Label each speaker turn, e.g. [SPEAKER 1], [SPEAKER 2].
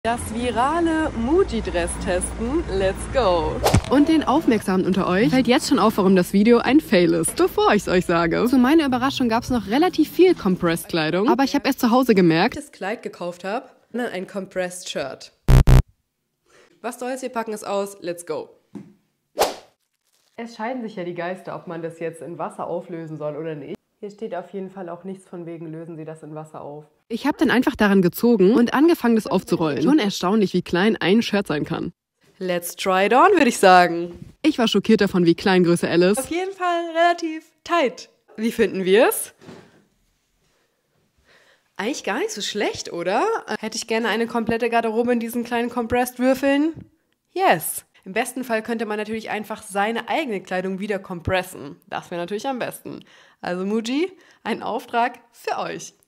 [SPEAKER 1] Das virale Muji-Dress testen, let's go!
[SPEAKER 2] Und den Aufmerksamen unter euch fällt jetzt schon auf, warum das Video ein Fail ist, bevor ich es euch sage. Zu meiner Überraschung gab es noch relativ viel Compressed-Kleidung, aber ich habe erst zu Hause gemerkt,
[SPEAKER 1] das Kleid gekauft habe, dann ein Compressed Shirt. Was soll's, wir packen es aus, let's go! Es scheiden sich ja die Geister, ob man das jetzt in Wasser auflösen soll oder nicht. Hier steht auf jeden Fall auch nichts von wegen, lösen Sie das in Wasser auf.
[SPEAKER 2] ich habe dann einfach daran gezogen und angefangen, das aufzurollen. Schon erstaunlich, wie klein ein Shirt sein kann.
[SPEAKER 1] Let's try it on, würde ich sagen.
[SPEAKER 2] Ich war schockiert davon, wie klein Größe L ist.
[SPEAKER 1] Auf jeden Fall relativ tight. Wie finden wir es? Eigentlich gar nicht so schlecht, oder? Hätte ich gerne eine komplette Garderobe in diesen kleinen Compressed-Würfeln? Yes. Im besten Fall könnte man natürlich einfach seine eigene Kleidung wieder compressen. Das wäre natürlich am besten. Also Muji, ein Auftrag für euch.